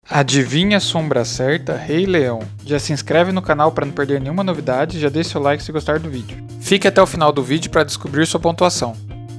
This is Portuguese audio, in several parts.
Adivinha Sombra Certa Rei Leão. Já se inscreve no canal para não perder nenhuma novidade e já deixa seu like se gostar do vídeo. Fique até o final do vídeo para descobrir sua pontuação.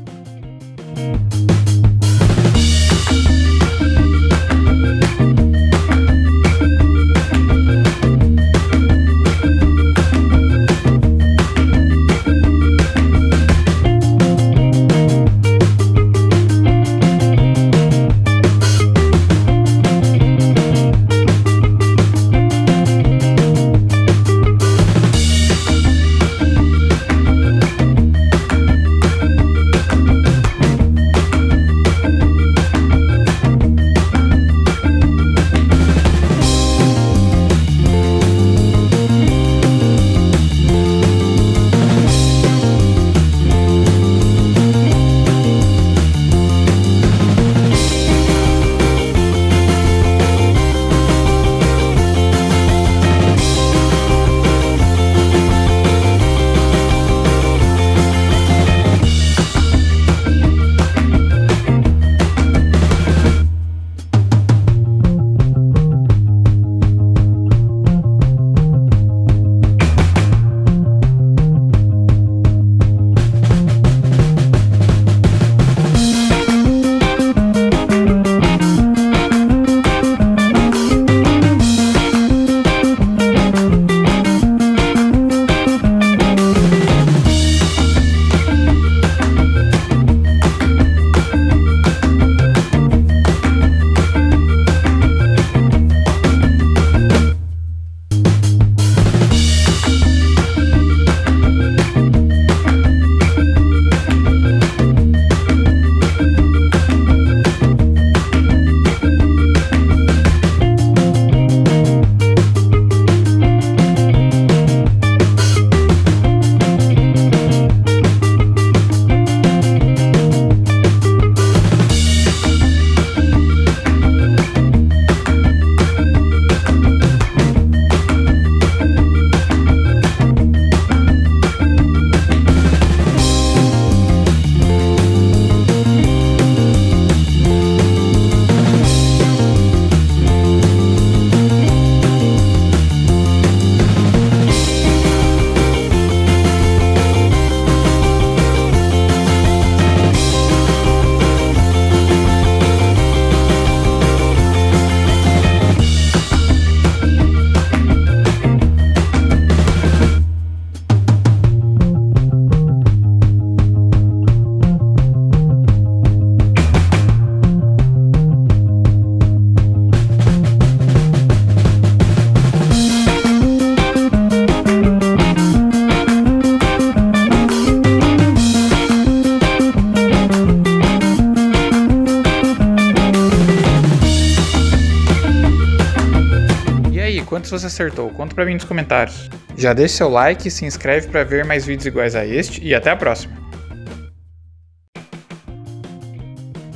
Quantos você acertou? Conta pra mim nos comentários. Já deixa seu like e se inscreve para ver mais vídeos iguais a este e até a próxima!